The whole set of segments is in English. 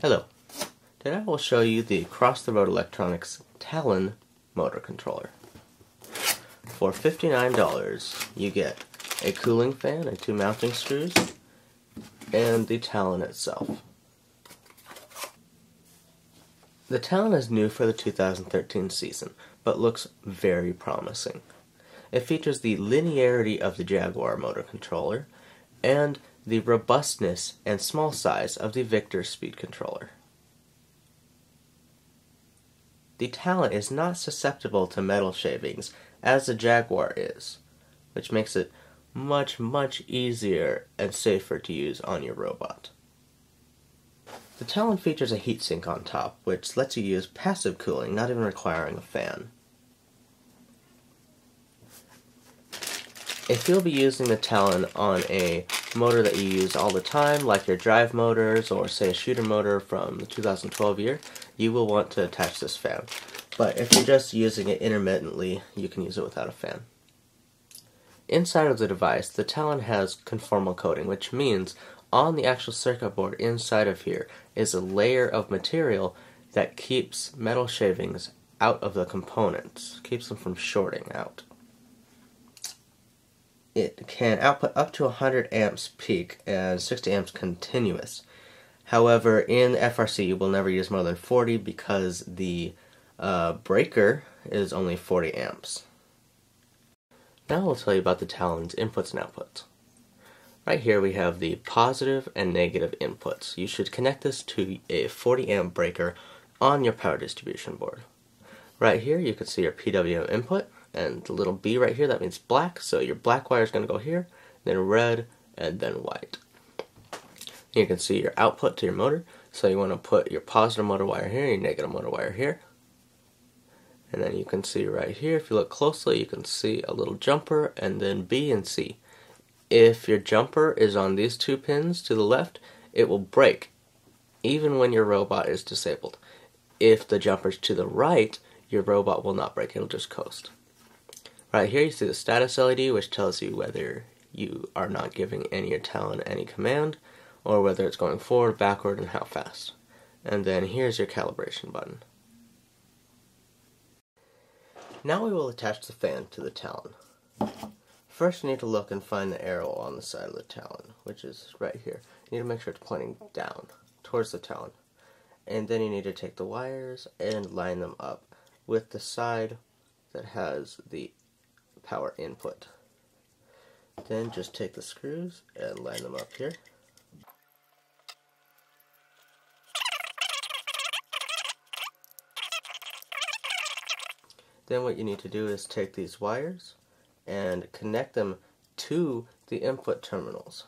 Hello. Today I will show you the Across-the-Road Electronics Talon motor controller. For $59, you get a cooling fan and 2 mounting screws, and the Talon itself. The Talon is new for the 2013 season, but looks very promising. It features the linearity of the Jaguar motor controller, and the robustness and small size of the Victor speed controller. The Talon is not susceptible to metal shavings as the Jaguar is, which makes it much easier and safer to use on your robot. The Talon features a heatsink on top, which lets you use passive cooling, not even requiring a fan. If you'll be using the Talon on a motor that you use all the time, like your drive motors or say a shooter motor from the 2012 year, you will want to attach this fan. But if you're just using it intermittently, you can use it without a fan. Inside of the device, the Talon has conformal coating, which means on the actual circuit board inside of here is a layer of material that keeps metal shavings out of the components, keeps them from shorting out. It can output up to 100 amps peak and 60 amps continuous. However, in FRC you will never use more than 40 because the breaker is only 40 amps. Now I'll tell you about the Talon's inputs and outputs. Right here we have the positive and negative inputs. You should connect this to a 40 amp breaker on your power distribution board. Right here you can see your PWM input, and the little B right here, that means black, so your black wire is going to go here, then red, and then white. You can see your output to your motor, so you want to put your positive motor wire here, your negative motor wire here. And then you can see right here, if you look closely, you can see a little jumper, and then B and C. If your jumper is on these 2 pins to the left, it will break, even when your robot is disabled. If the jumper is to the right, your robot will not break, it'll just coast. Right here you see the status LED, which tells you whether you are not giving your Talon any command, or whether it's going forward, backward, and how fast. And then here's your calibration button. Now we will attach the fan to the Talon. First you need to look and find the arrow on the side of the Talon, which is right here. You need to make sure it's pointing down, towards the Talon. And then you need to take the wires and line them up with the side that has the power input. Then just take the screws and line them up here. Then what you need to do is take these wires and connect them to the input terminals.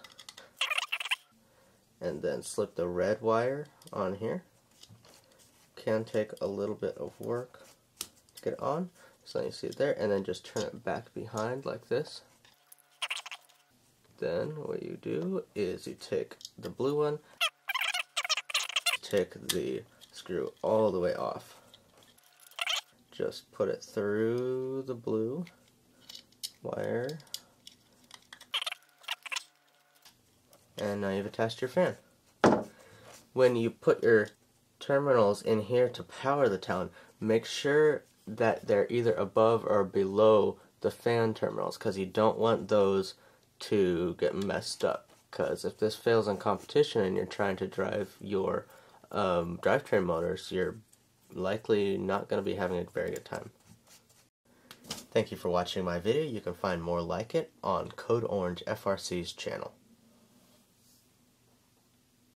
And then slip the red wire on here. Can take a little bit of work to get it on. So you see it there, and then just turn it back behind like this. Then what you do is you take the blue one, take the screw all the way off. Just put it through the blue wire, and now you've attached your fan. When you put your terminals in here to power the Talon, make sure that they're either above or below the fan terminals, because you don't want those to get messed up. Because if this fails in competition and you're trying to drive your drivetrain motors, you're likely not going to be having a very good time. Thank you for watching my video. You can find more like it on Code Orange FRC's channel.